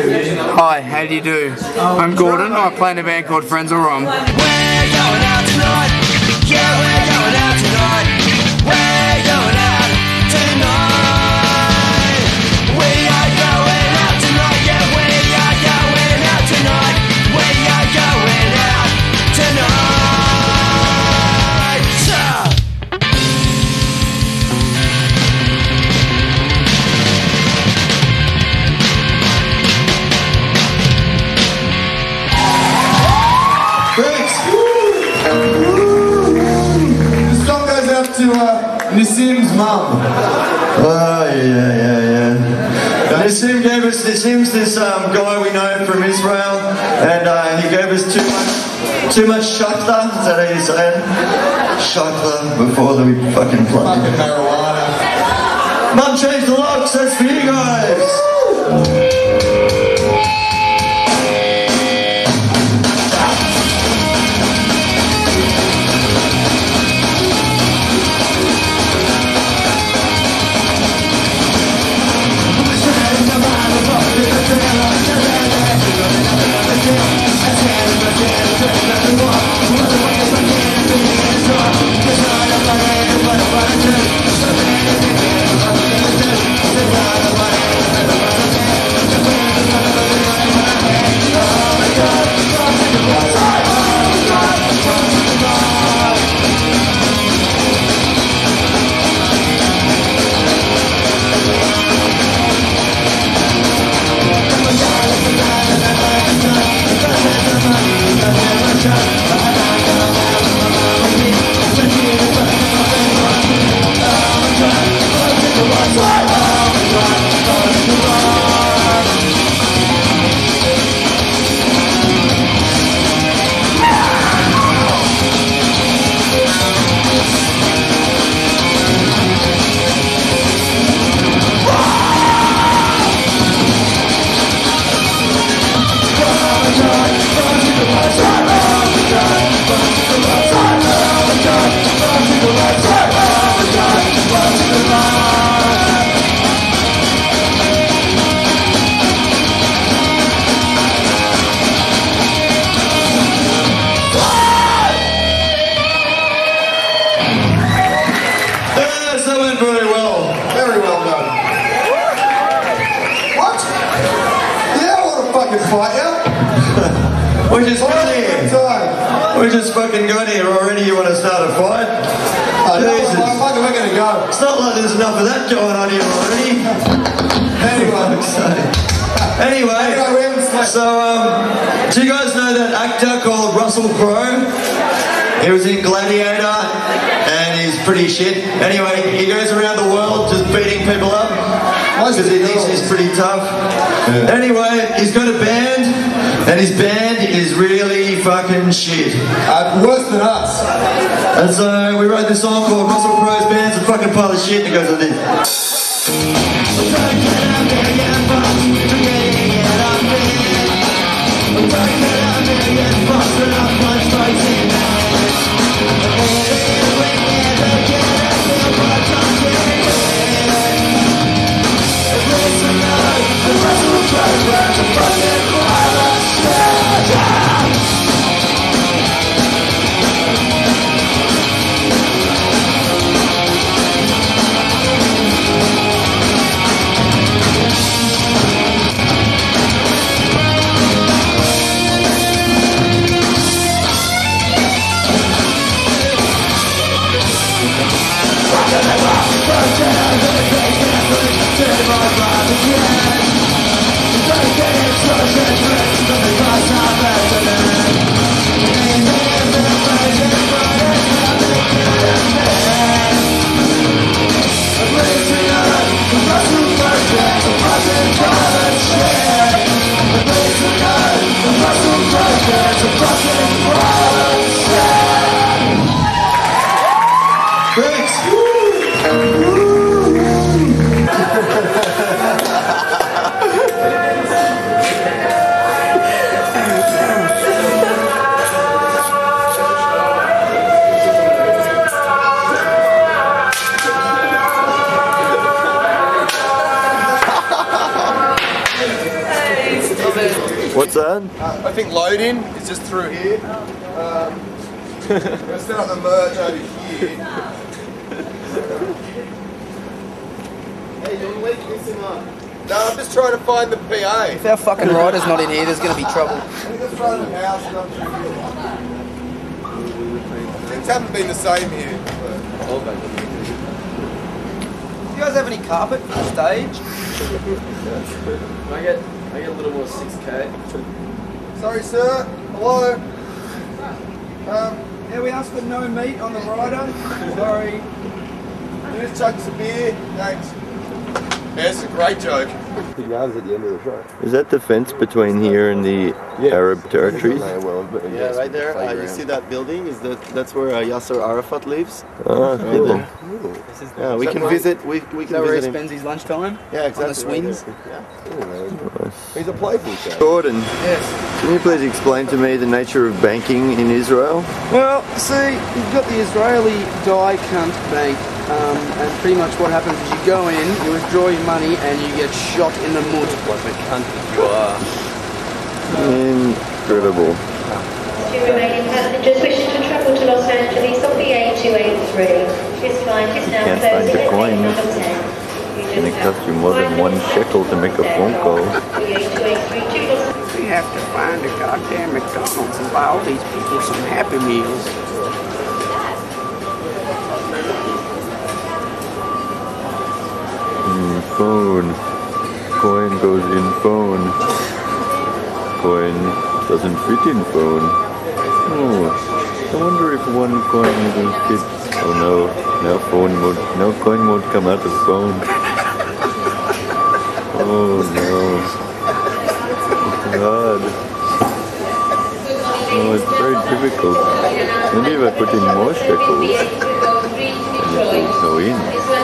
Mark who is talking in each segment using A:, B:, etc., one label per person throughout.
A: Hi, how do you do? I'm Gordon, I play in a band called Friends of Rom.
B: We're going out tonight. Yeah, we're going out tonight. We're going out tonight. We are going out tonight. Yeah, we are going out tonight. We are going out tonight.
C: This song goes out to Nassim's mum.
D: Oh, yeah. Nassim gave us this guy we know from Israel, and he gave us too much shakla. Is that how you say it? Shakla before we fucking plugged
C: Fucking
D: it.
C: marijuana.
D: Mum changed the locks. That's for you guys. We just fucking got here already. You want to start a fight? Jesus.
C: Motherfucker, we're gonna go.
D: It's not like there's enough of that going on here already. Anyway, do you guys know that actor called Russell Crowe? He was in Gladiator, and he's pretty shit. Anyway, he goes around the world just beating people up because he thinks he's pretty tough. Yeah. Anyway, he's got a band, and his band is really fucking shit.
C: Worse than us.
D: And so we wrote this song called Russell Crowe's Band's a fucking pile of shit, and it goes like this. What's that?
C: I think loading is just through here. We're gonna set up the merge over here. Hey, you're leaking him up. No, I'm just trying to find the PA.
A: If our fucking rider's not in here, there's going to be trouble.
C: I think the front of the house is up through here. Things haven't been the same here.
A: Do you guys have any carpet for the stage?
E: I get a little more 6K.
C: Sorry, sir. Hello.
A: Yeah, we asked for no meat on the rider. Sorry.
C: Here's chunks of beer. Thanks. Yeah, it's a great joke.
D: Is that the fence between here and the Arab territories?
F: Yeah, right there. You see that building? That's where Yasser Arafat lives?
D: Ah, cool.
F: Yeah, we can visit. We can
A: Is that where he
F: visit him.
A: spends his lunchtime?
F: Yeah, exactly.
A: On the swings?
F: He's a playful chap.
D: Gordon,
A: Yes.
D: can you please explain to me the nature of banking in Israel?
A: Well, see, you've got the Israeli die cunt bank, and pretty much what happens is you go in, you withdraw your money, and you get shot in the mud.
E: What a cunt that you are.
D: Incredible.
G: Two remaining passengers wishing to travel to Los Angeles on BA283. This flight is now
D: Can't
G: closing
D: find the
G: at
D: coin.
G: gate number 10.
D: It's going to cost you more than 1 shekel to make a phone call.
G: BA283 to Los
A: We have to find a goddamn McDonald's and buy all these people some Happy Meals.
D: Phone. Coin goes in phone. Coin doesn't fit in phone. Oh, I wonder if 1 coin will fit. Oh no, now coin won't come out of phone. Oh no. God. Oh, it's very difficult. Maybe if I put in more shekels, then it will go in.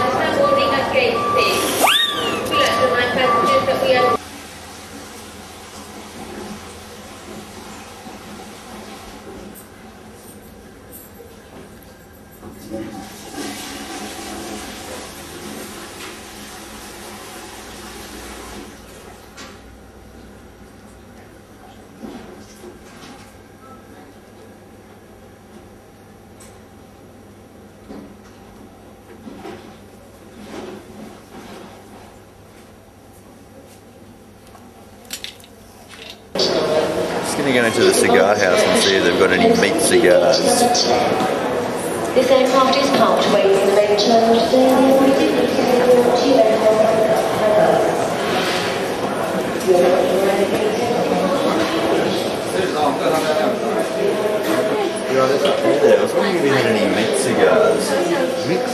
D: Just going to go into the cigar house and see if they've got any meat cigars.
G: This aircraft is parked waiting the main terminal
D: I was wondering if we had any meat cigars. Meat?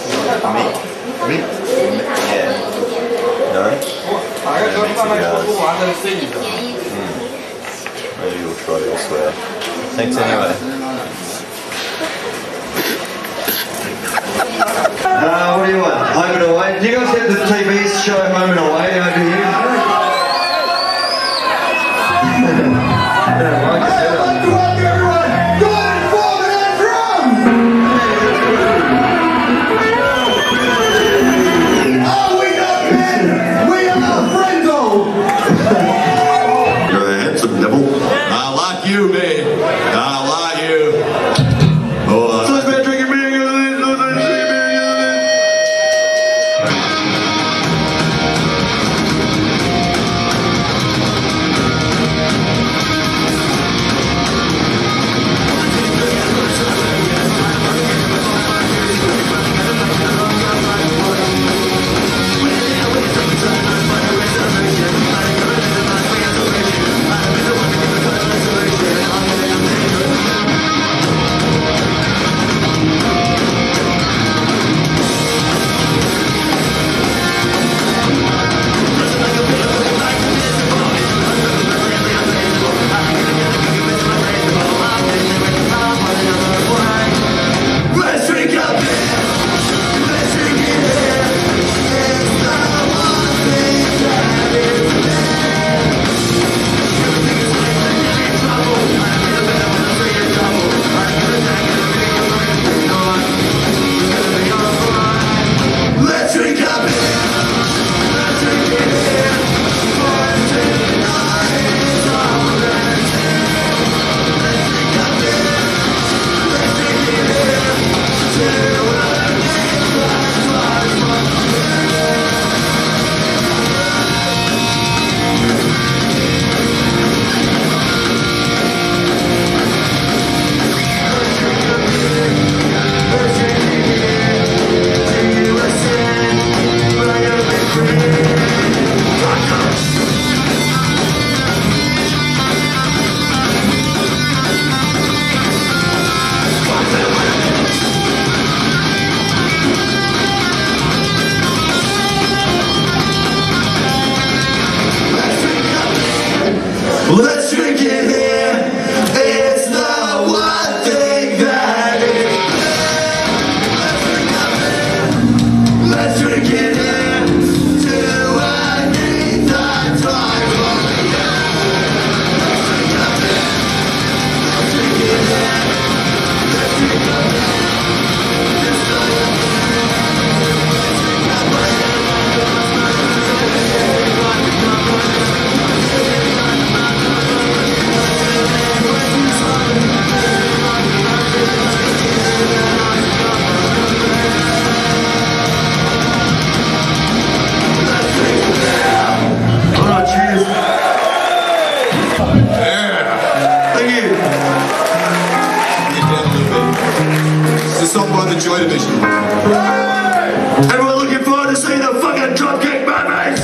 D: Yeah. No? No meat cigars. Maybe we'll try elsewhere. Thanks anyway. What do you want? Home and Away? Do you guys get the TV show Home and Away over here? Let's drink it here. It's the one thing that is. Let's drink it here. Till I need the time for you. Let's drink it here. Let's drink it here.
C: Joy Division.
D: Everyone looking forward to seeing the fucking Dropkick Murphys!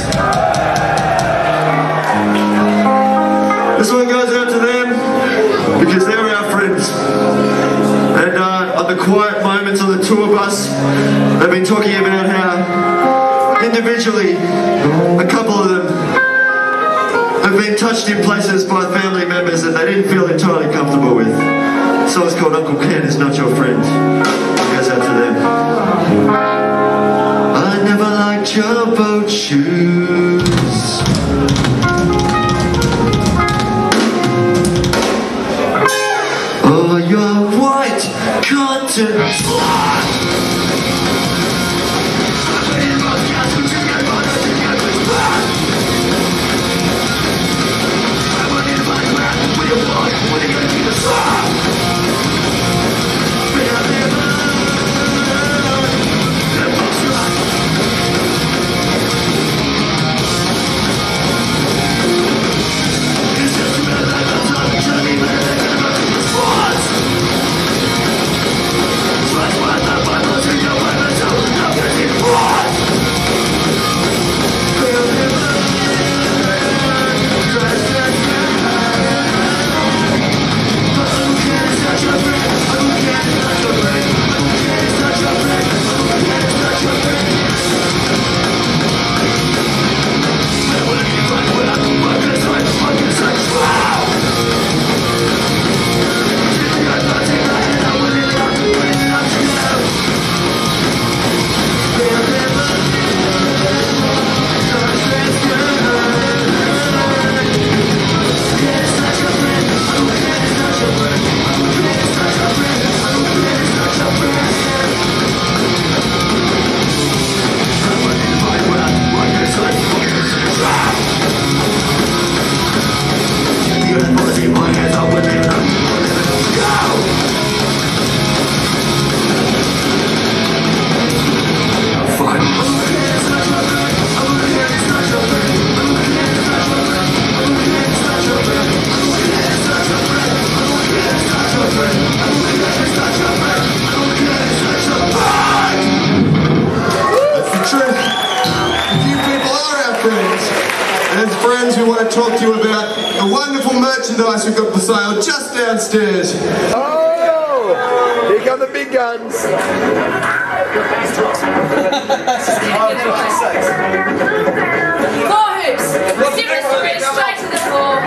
D: This one goes out to them because they're our friends. And on the quiet moments on the tour bus, they've been talking about how individually a couple of them have been touched in places by family members that they didn't feel entirely comfortable with. The song's called Uncle Ken Is Not Your Friend. Goes out to them. I never liked your boat shoes. Or your white cotton slides.
C: Friends, we want to talk to you about the wonderful merchandise we've got for sale just downstairs.
F: Oh! Here come the big guns.
H: More hoops! Seriously, straight to the floor.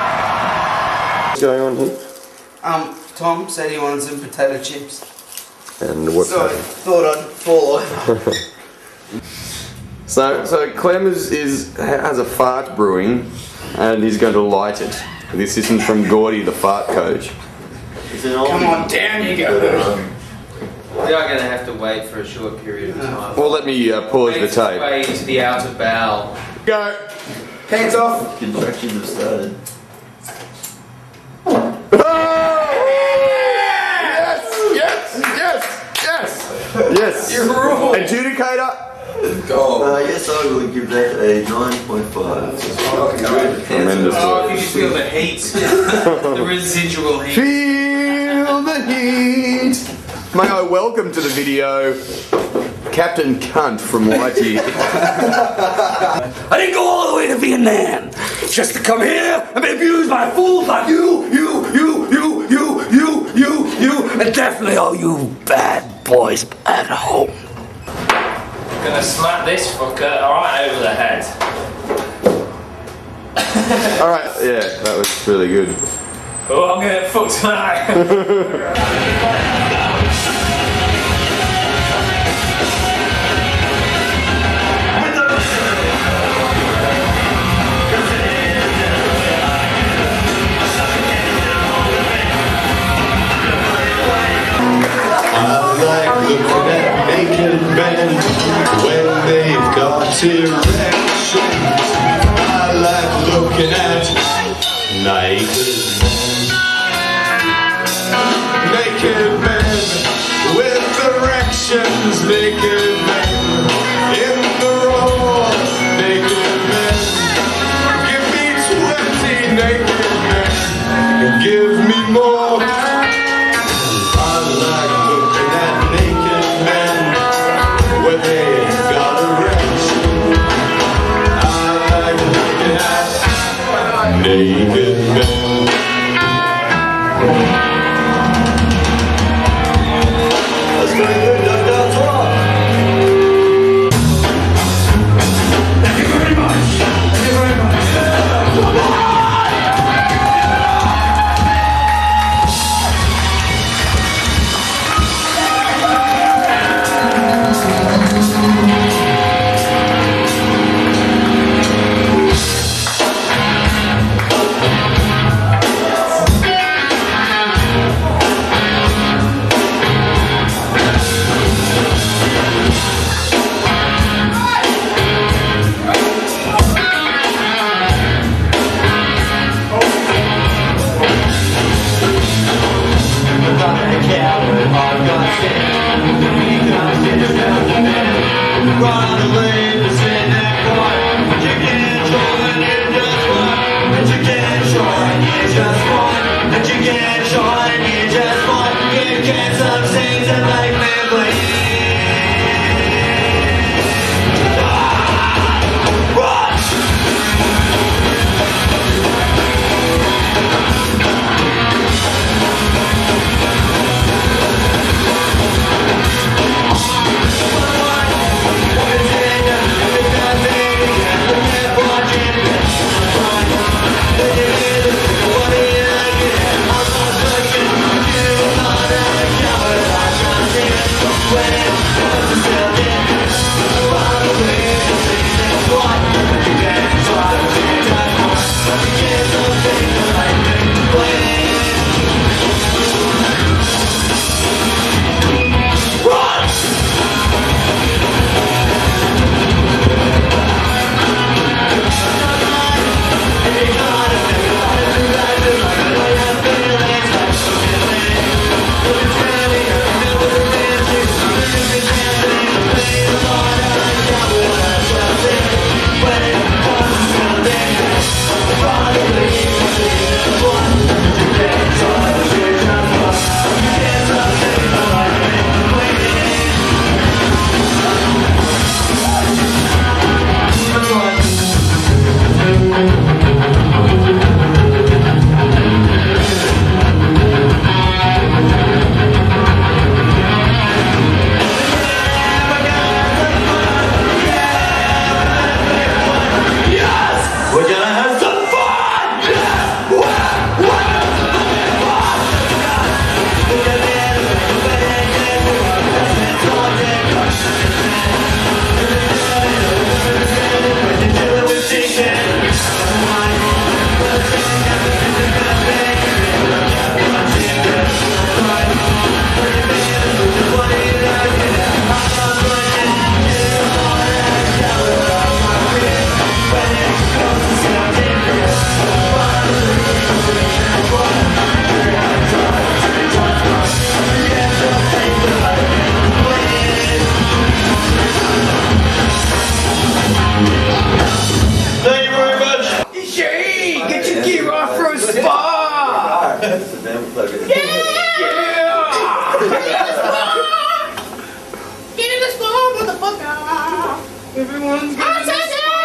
F: What's going on here?
A: Tom said he wanted some potato chips.
I: And what's
F: Sorry,
I: happened?
F: thought I'd fall over.
I: So Clem has a fart brewing, and he's going to light it. This isn't from Gordy, the fart coach.
A: Come on, down you go.
E: We are going to have to wait for a short period of time.
I: Well, let me pause the tape.
E: Way into the outer bowel.
I: Go.
A: Hands off.
F: Contractions have started.
I: Yes. Adjudicator.
F: Yes, I will give that a 9.5.
I: Tremendous
E: Oh,
I: work.
E: if you just feel the heat. The residual heat.
I: Feel the heat. May I welcome to the video Captain Cunt from Whitey.
J: I didn't go all the way to Vietnam just to come here and be abused by fools like you, and definitely all you bad boys at home.
E: Gonna smack this fucker right over the head.
I: Alright, yeah, that was really good.
E: Oh, I'm gonna get fucked tonight.
C: Looking at naked men when they've got erections. I like looking at naked men. Naked men with erections. Naked men in the road. Naked men. Give me 20 naked men. Give me more. Naked men.
D: That's very good, Dr. Talk.
J: Thank you very much. Thank you very much. Someone's gonna get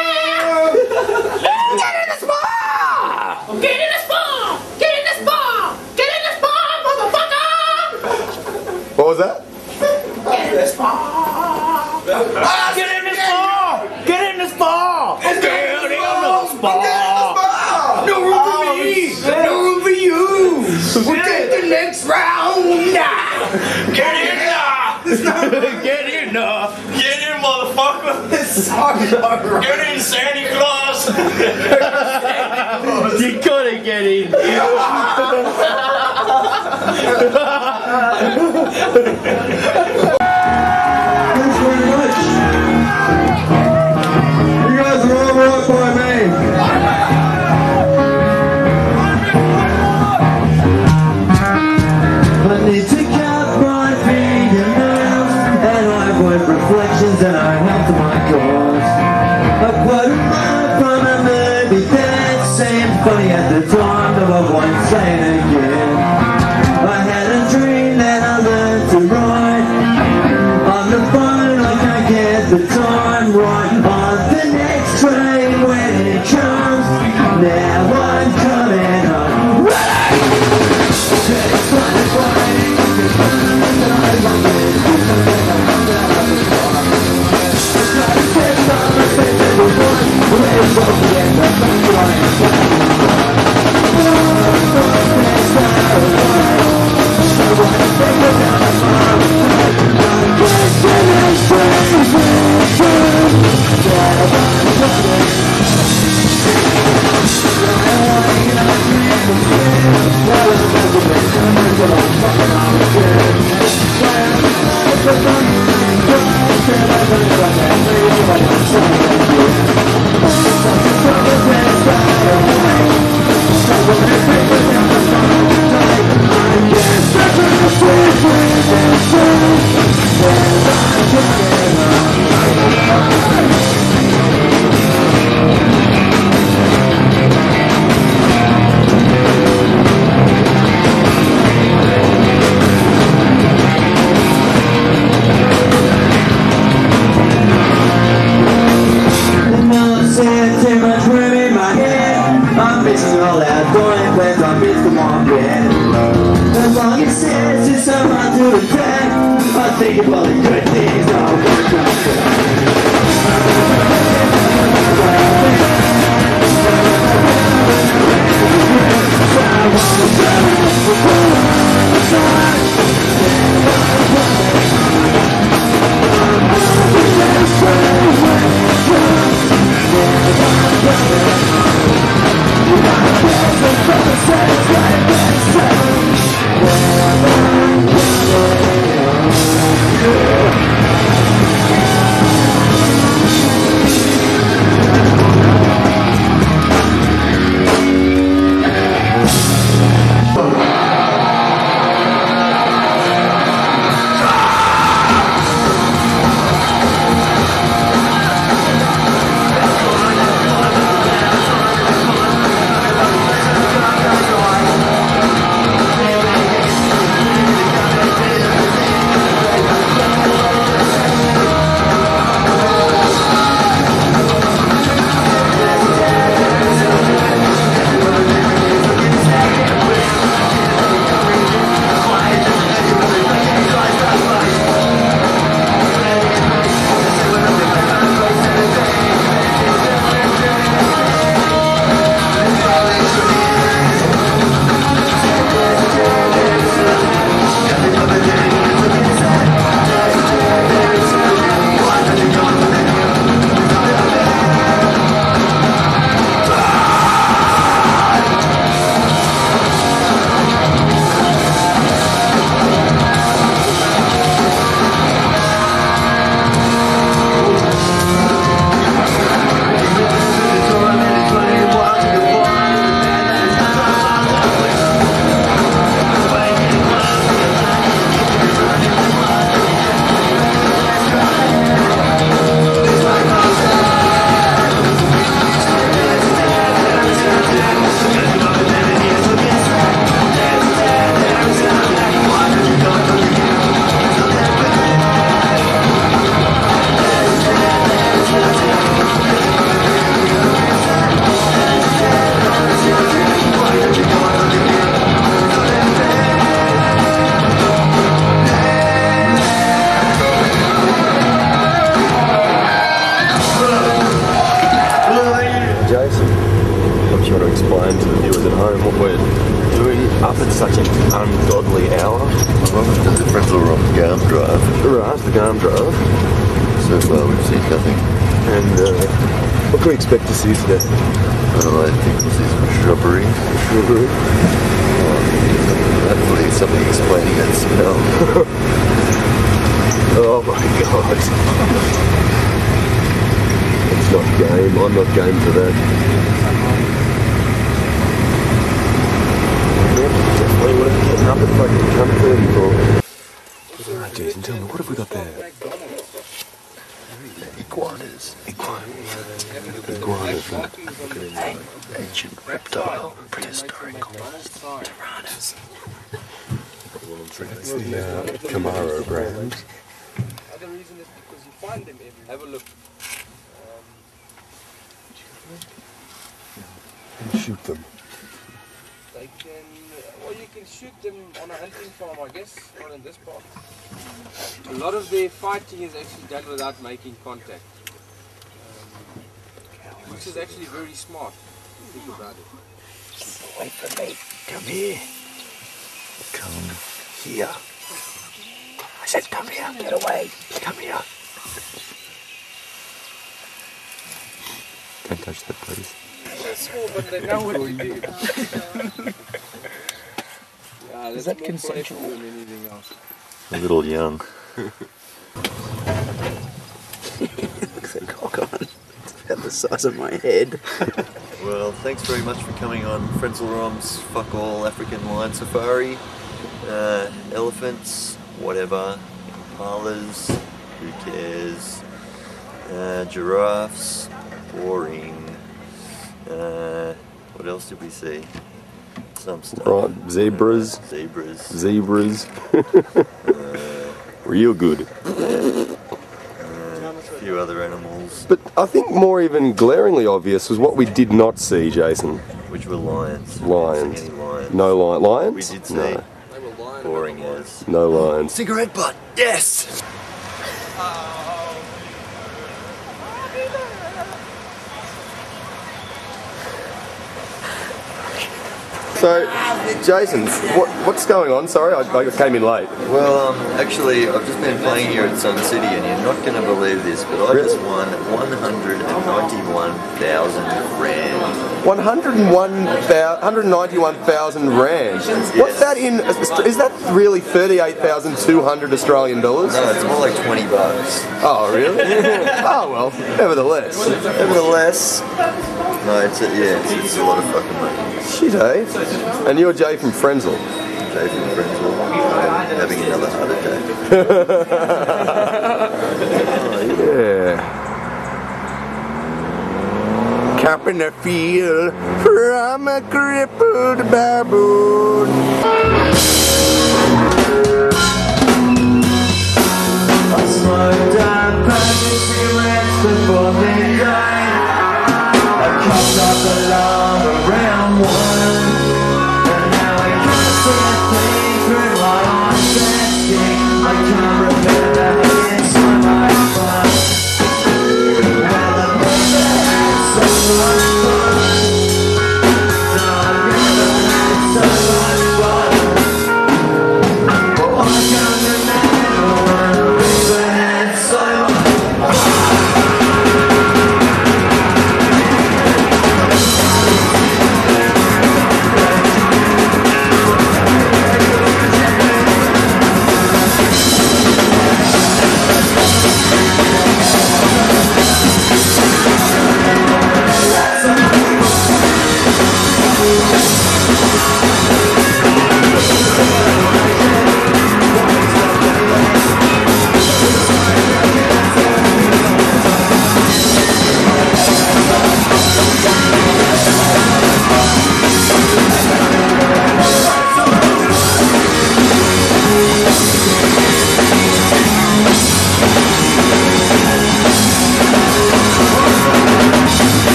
J: in the spa! Get in the spa! Get in the spa! Get in the spa, motherfucker!
I: What was that?
J: Get in the spa! Get in the spa! Get in the spa! Get in the spa! No room for me! No room for you! We'll take the next round! Get in there! Get in there! Get in, motherfucker! Get in, Santa Claus! You gotta get in!
C: Thanks very much. You guys are all right by me.
B: I need to cut my fingernails, and I avoid reflections and I help my cause. I quote a line from a movie that seemed funny at the time, though I won't say it again. I had a dream that I learned to write. On the phone I can't get the time right. On the next train when it comes, now I'm coming home. As long as it's just someone to attack, I think of all the good things I'll work
K: explain to the viewers at home what we're doing up at such an ungodly hour?
L: The Frenzell Rom Garm Drive.
K: Right, the Garm Drive.
L: So far we've seen nothing.
K: And what can we expect to see today?
L: Well, I think we'll see some shrubbery. Hopefully somebody explaining that smell.
K: Oh my god. It's not game. I'm not game for that. Definitely would have getting up at fucking cunt 34. Alright, Jason, tell me, what have we got there?
L: Iguanas.
K: Iguanas, right?
L: Ancient reptile. Prehistoric. Piranhas.
K: That's the Camaro brand.
M: Other reason is because you find them everywhere. Have a look.
K: And shoot them.
M: They can, well, you can shoot them on a hunting farm, I guess, not in this part. A lot of their fighting is actually done without making contact, which is actually very smart. Think about it.
L: Wait for me. Come here. Come here. I said come here. Get away. Come here.
K: Don't touch that, please.
M: They're small, but they know what we do.
L: Is that consensual?
M: Than anything else.
L: A little young.
A: Look at that cock on. It's about the size of my head.
F: Well, thanks very much for coming on Frenzell Rom's Fuck All African Lion Safari. Elephants, whatever. Impalas, who cares? Giraffes, boring. What else did we see? Some stuff.
K: Right, zebras. Zebras. Real good.
F: A few other animals.
K: But I think more even glaringly obvious was what we did not see, Jason.
F: Which were lions.
K: Lions.
F: Any lions.
K: No lions?
F: We did see.
K: No.
F: Boring as.
K: No lions.
F: Cigarette butt. Yes.
K: So, Jason, what's going on? Sorry, I came in late.
F: Well, actually, I've just been playing here at Sun City, and you're not going to believe this, but I just won 191,000 rand.
K: 191,000 rand.
F: Yes.
K: What's that in? Is that really 38,200 Australian dollars?
F: No, it's more like 20 bucks.
K: Oh, really? Oh well. Nevertheless.
F: No, it's a lot of fucking money.
K: Shit, eh? And you're Jay from Frenzell.
F: Jay from Frenzell. Having another heart attack.
K: Oh, yeah. Capping a field from a crippled baboon.
B: I smoked down precious cigarettes before midnight. I cocked up alarm around 1, and now I can't see a thing through my eyes that stick. I can't remember hitting sunlight fun. Well, the brother had so much fun. No, I never had so much fun.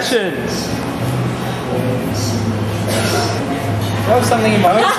N: directions.
A: I have something in my own.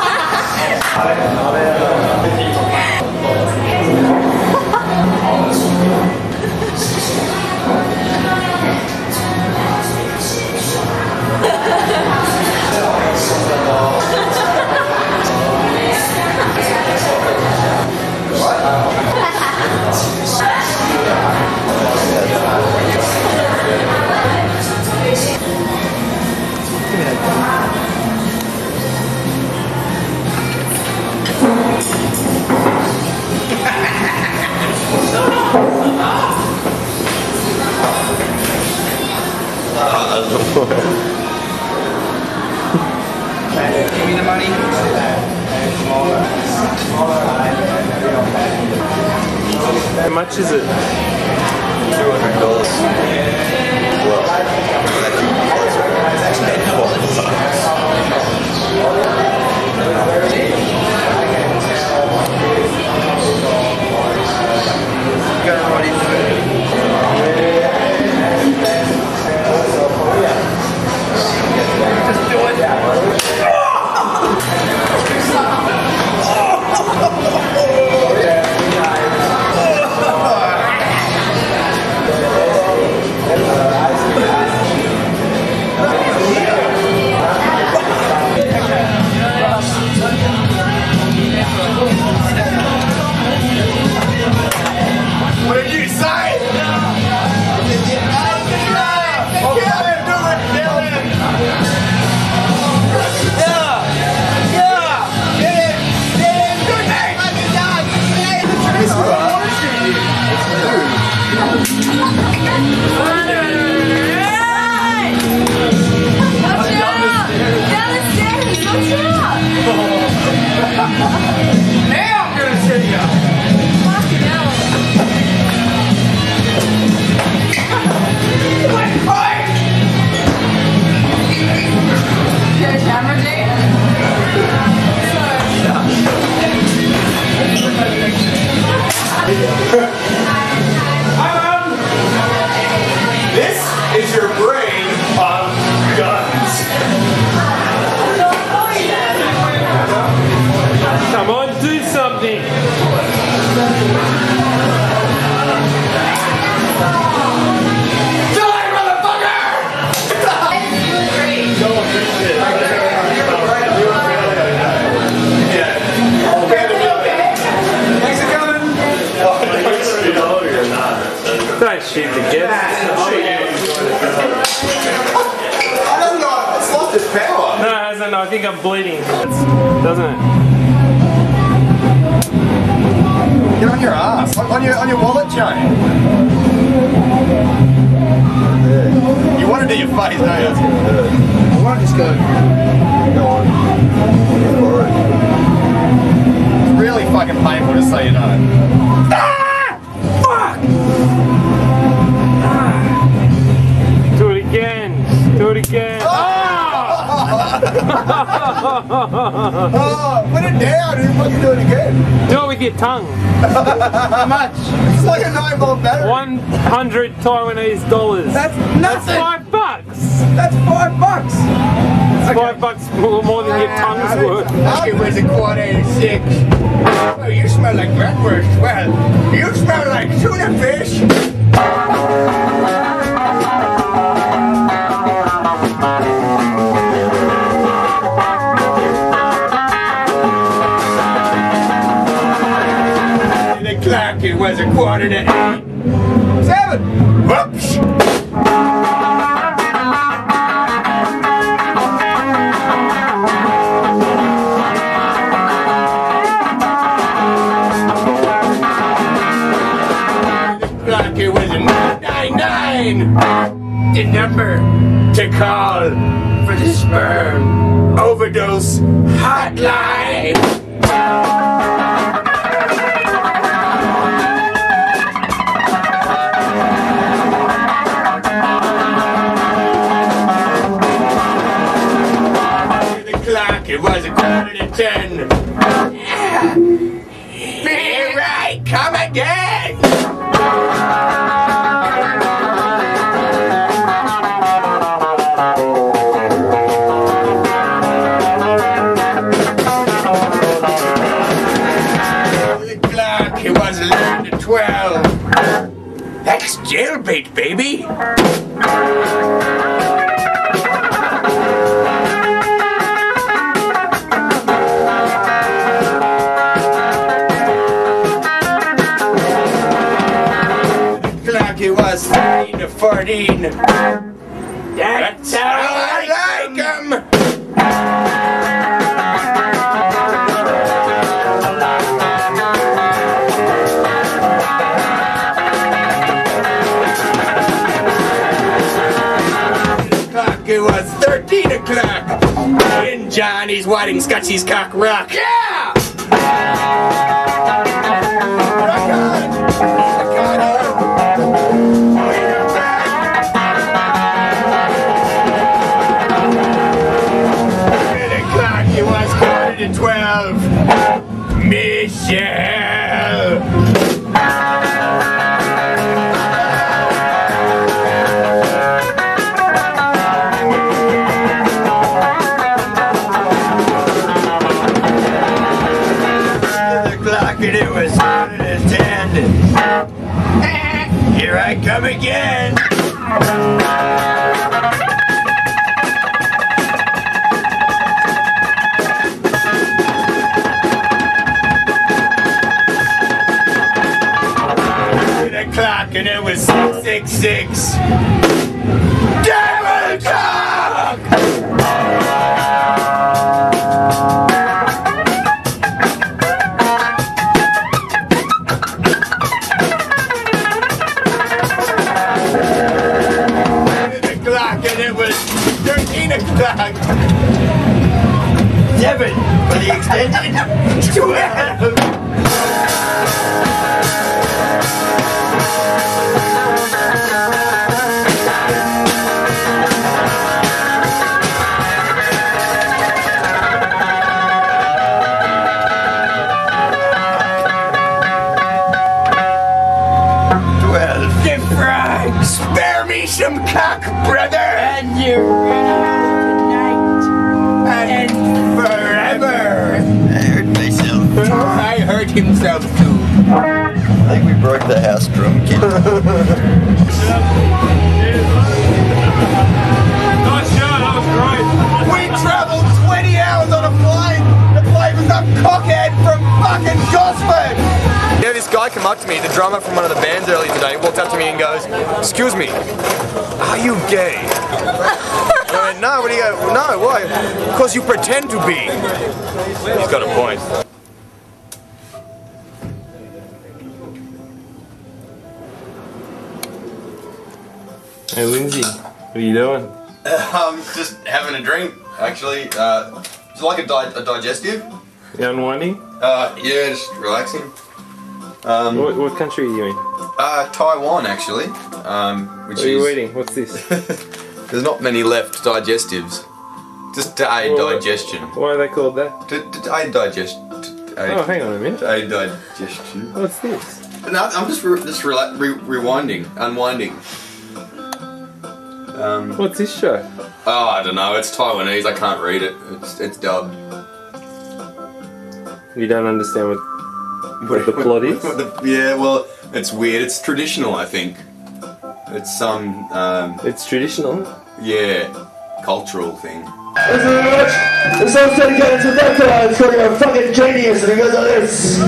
A: Give me the money.
N: How much is it?
F: $200. Well,
J: What did you say? Now I'm gonna see you. Fucking hell. This is your brain on guns.
N: Come on, do something.
J: Die, motherfucker! Thanks for coming.
N: Don't shoot the guest.
J: I don't know. It's lost its power.
N: No, it hasn't. I think I'm bleeding. Doesn't it?
J: Get on your ass. On your wallet chain. You want to do your face, don't you?
A: I want to just go.
J: Go on. It's really fucking painful to say you know. Ah! Fuck!
N: Do it again. Do it again.
J: Oh, put it down and fucking do it again.
N: Do it with your tongue.
A: How much?
J: It's like a 9-volt battery.
N: 100 Taiwanese dollars.
A: That's nothing.
N: That's $5.
A: That's $5.
N: It's $5 more than your tongue's worth.
J: It was a $1.86. Oh, you smell like bratwurst. Well, you smell like tuna fish. The clock, it was 7:15. 7. Whoops. It was 999, the number to call for the sperm overdose hotline. The clock, it was 10:15. Here I come again. 8, baby. Clock it was 13 to 14. That's how I like 'em. It was 13 o'clock, and Johnny's whiting Scotchy's cock rock. Yeah! Rock on! Rock on! 10 o'clock, it was 11:45. Michelle! And it was 10. Here I come again. The clock and it was 666. Devil clock! And it was 13 o'clock. 7 for the extended. 12. Spare me some cock, brother! And you're tonight and forever!
D: I hurt myself.
J: I hurt himself too.
D: I think we broke the house drum, kid.
N: Nice shot, that was great.
J: We travelled 20 hours on a plane to play with some cockhead from fucking Gosford!
I: Yeah, this guy came up to me, the drummer from one of the bands earlier today, walked up to me and goes, "Excuse me, are you gay?" I went, "No, what do you go? No, why? Because you pretend to be." He's got a point.
N: Hey Lindsay, what are you doing?
I: Just having a drink, actually. It's like a digestive.
N: You unwinding?
I: Yeah, just relaxing.
N: What country are you in?
I: Taiwan, actually.
N: What are you eating? What's this?
I: There's not many left digestives. Just to aid digestion.
N: Why are they called that?
I: To aid digestion.
N: Oh, hang on a minute.
I: To aid digestion.
N: What's this?
I: No, I'm just rewinding, unwinding.
N: What's this show?
I: Oh, I don't know. It's Taiwanese. I can't read it. It's dubbed.
N: You don't understand what the plot is?
I: Yeah, well, it's weird. It's traditional, I think. It's some.
N: It's traditional.
I: Yeah, cultural thing.
B: Thanks very much. This song's dedicated to that guy. It's called "You're a Fucking Genius," and it goes like this.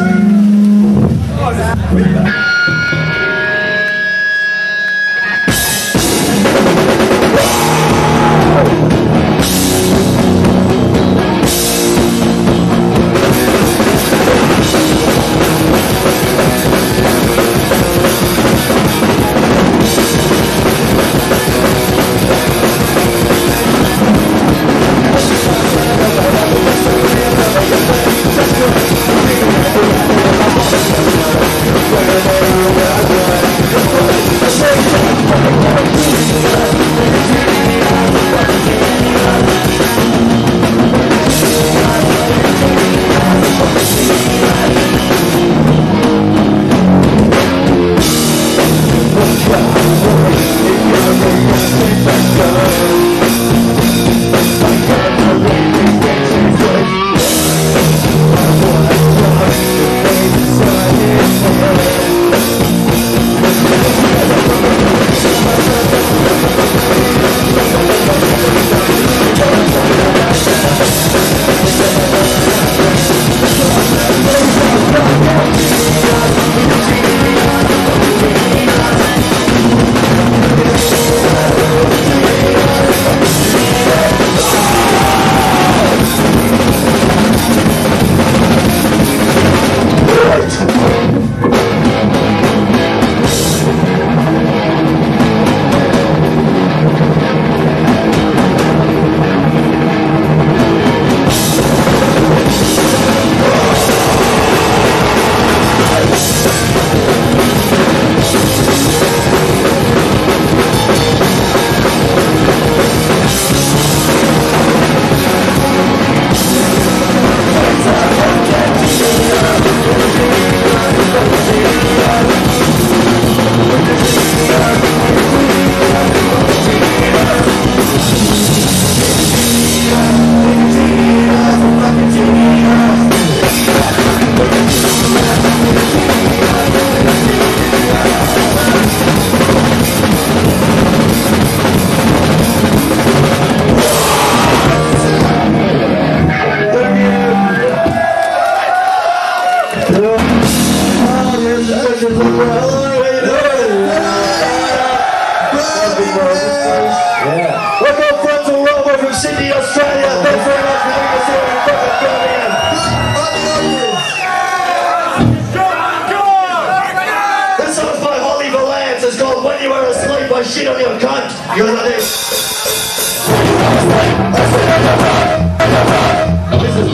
B: We've got Frontal Robber from Sydney, Australia. Thanks very much for being us here in fucking Birmingham. This song's by Holly Valance. It's called When You Are Asleep. I shit on your cunt. You know this. This is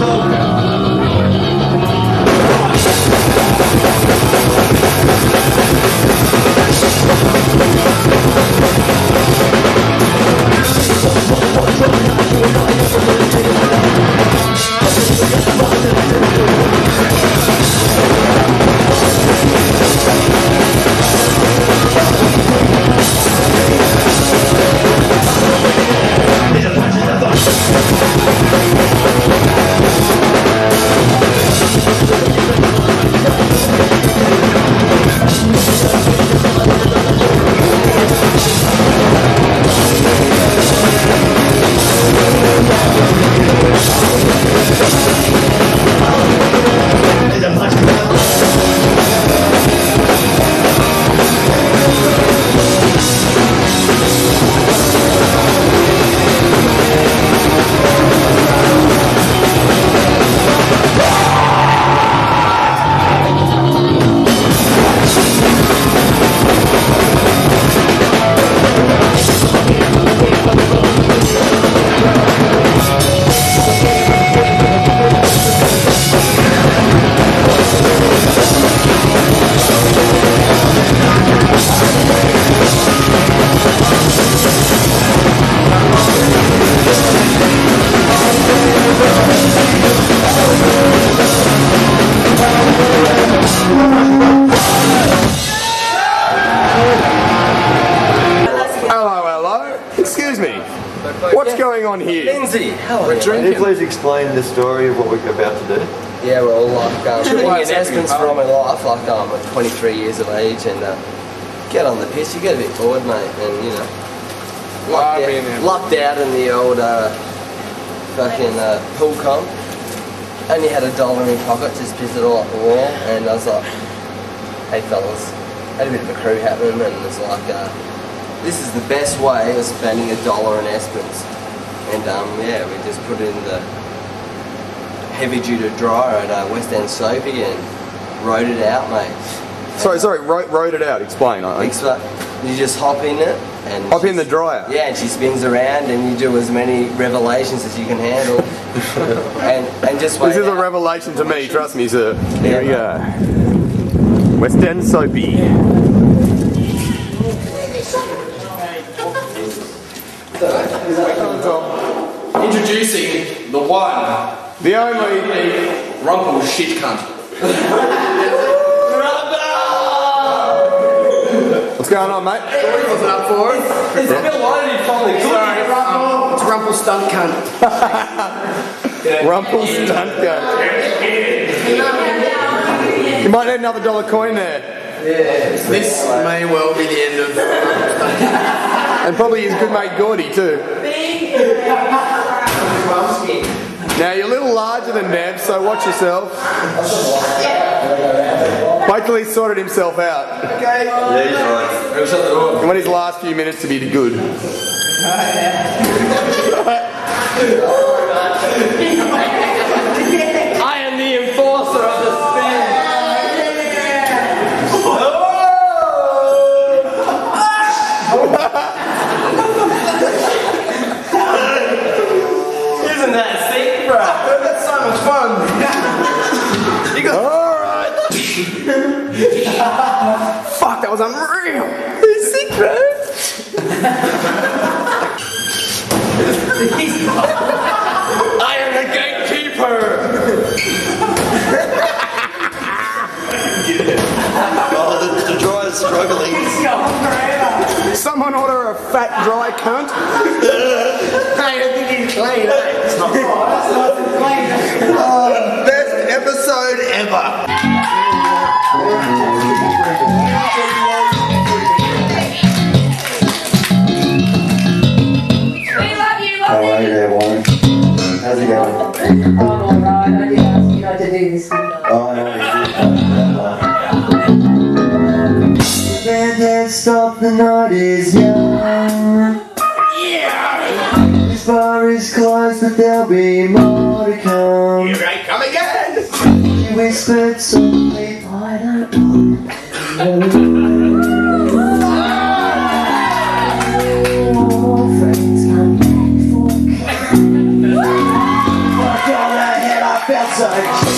I: What's going on here?
O: Lindsay, how are you?
F: Can you please explain the story of what we're about to do?
O: Yeah, well, living in Esperance for all my life, I'm 23 years of age, and get on the piss, you get a bit bored, mate, and you know, locked out in the old fucking pool comp. Only had $1 in pocket, just pissed it all up the wall, and I was like, hey fellas, had a bit of a crew happening, and it's like, this is the best way of spending $1 in Esperance. And yeah, we just put it in the heavy duty dryer at West End Soapy and rode it out, mate.
I: Sorry, rode it out, explain.
O: You just hop in it and
I: hop in the dryer.
O: Yeah, and she spins around and you do as many revelations as you can handle. and just wait.
I: This is a revelation to me, trust me, sir. Here we go. West End Soapy.
A: Introducing the one,
I: the only
A: Rumple shit cunt.
I: What's going on, mate?
A: What was it up for?
O: It's Bill Loney finally.
A: Sorry, Rumple. It's Rumple stunt cunt.
I: Rumple stunt cunt. You might need another $1 coin there.
A: Yeah. This may well be the end of Rumple stunt cunt.
I: And probably his good mate Gordy too. Now you're a little larger than Nev, so watch yourself. Wait till he's sorted himself out.
A: Okay.
F: Yeah, he's right.
I: I want his last few minutes to be good.
J: I am the enforcer of the spin. Isn't that sick, bro?
A: That's so much fun. You got
I: alright. Fuck, that was unreal.
A: It's sick, bro.
J: I am the gatekeeper.
F: Oh, the dryer's struggling.
I: Someone order a fat dry cunt.
A: I don't think he's clean, eh? It's not clean.
F: Best episode ever.
H: We love you,
B: How are you there, Warren? How's it going?
H: I'm alright, I did ask you not to do this with us.
B: Oh, no, you did. Stop, the night is young.
J: Yeah!
B: bar is closed, but there'll be more to come.
J: Here I come again!
B: She whispered softly, I don't want more friends come back for fuck on the head, I felt so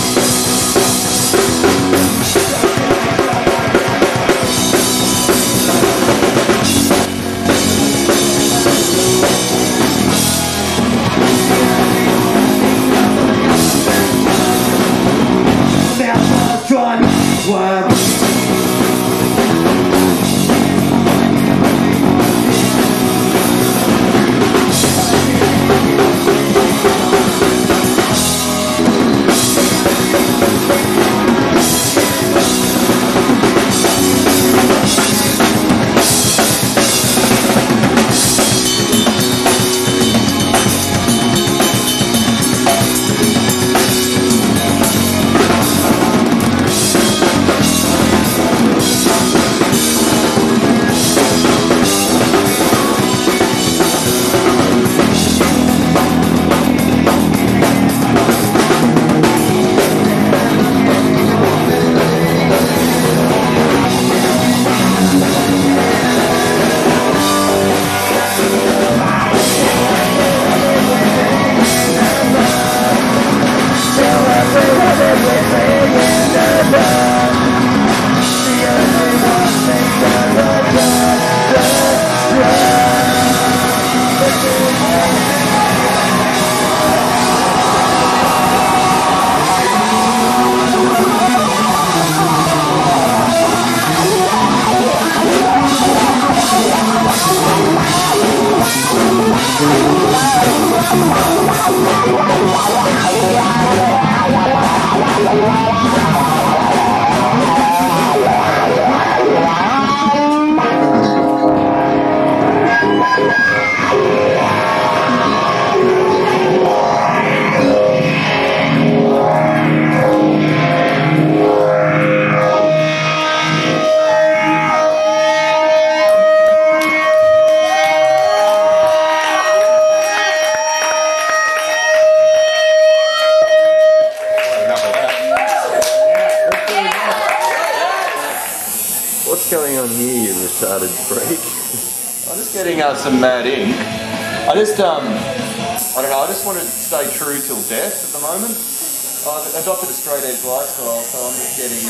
F: What's going on here, you retarded freak?
I: I'm just getting some mad ink. I don't know, I just want to stay true till death at the moment. I've adopted a straight edge lifestyle, so I'm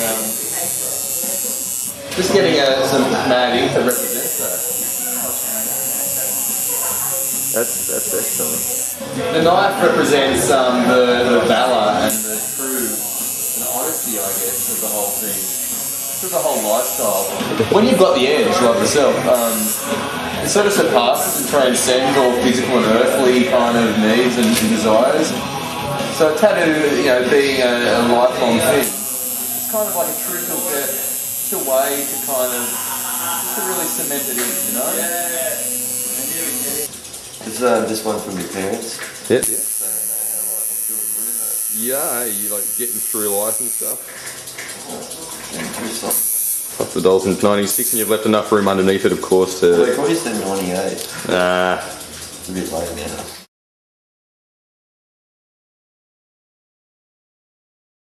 I: just getting some mad ink that represents that.
F: That's excellent.
I: The knife represents the valour and the true honesty, I guess, of the whole thing. Of the whole lifestyle. When you've got the edge, like yourself, it sort of surpasses and transcends all physical and earthly kind of needs and desires. So a tattoo, you know, being a lifelong thing, it's kind of like a true till death. It's a way to kind of, just to really cement it in, you know?
F: Is this one from your parents?
I: Yep. Yeah, you like getting through life and stuff. Off the dolls since 96, and you've left enough room underneath it, of course, to...
F: Well, they probably said 98.
I: Nah.
F: It's a bit late now.